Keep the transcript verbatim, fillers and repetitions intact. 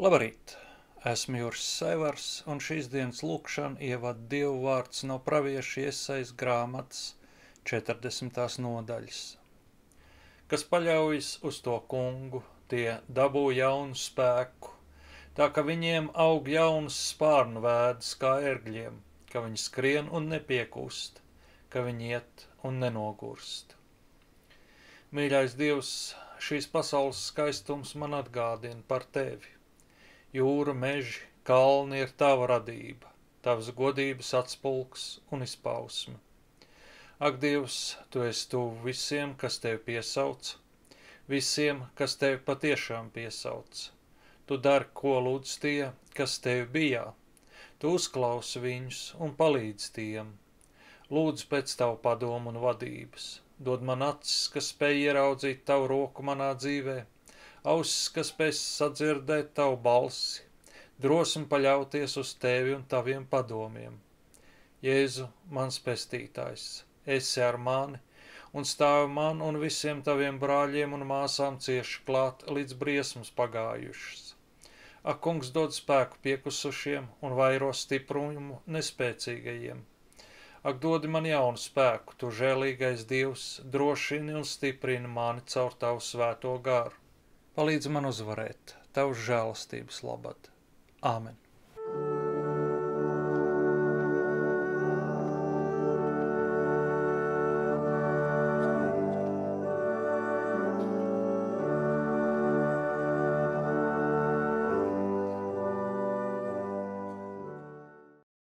Labrīt! Esmu Juris Saivars, un šīs dienas lūkšana ievad Dievu vārds no pravieša Iesajas grāmatas četrdesmitās nodaļas. Kas paļaujas uz to kungu, tie dabū jaunu spēku, tā ka viņiem aug jaunas spārnu vēdas kā ērgļiem, ka viņi skrien un nepiekūst, ka viņi iet un nenogurst. Mīļais Dievs, šīs pasaules skaistums man atgādina par Tevi. Jūra, meži, kalni ir Tava radība, Tavas godības atspulks un izpausme. Ak, Dievs, Tu esi tuvu visiem, kas Tevi piesauc, visiem, kas Tevi patiešām piesauc. Tu dari, ko lūdz tie, kas Tevi bijā. Tu uzklausi viņus un palīdz tiem. Lūdzu pēc Tavu padomu un vadības. Dod man acis, kas spēj ieraudzīt Tavu roku manā dzīvē, ausis, kas spēj sadzirdēt Tavu balsi, drosmi paļauties uz Tevi un Taviem padomiem. Jēzu, mans pestītājs, esi ar mani un stāvi man un visiem Taviem brāļiem un māsām cieši klāt līdz briesmas pagājušas. Ak, kungs, dod spēku piekusušiem un vairo stiprumu nespēcīgajiem. Ak, dodi man jaunu spēku, Tu žēlīgais Dievs, drošini un stiprini mani caur Tavu svēto garu. Palīdzi man uzvarēt Tavas žēlastības labad. Āmen.